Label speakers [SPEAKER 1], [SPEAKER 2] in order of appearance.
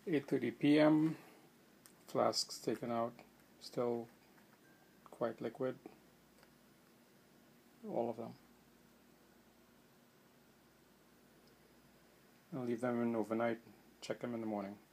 [SPEAKER 1] 8:30 p.m. Flasks taken out, still quite liquid, all of them. I'll leave them in overnight, check them in the morning.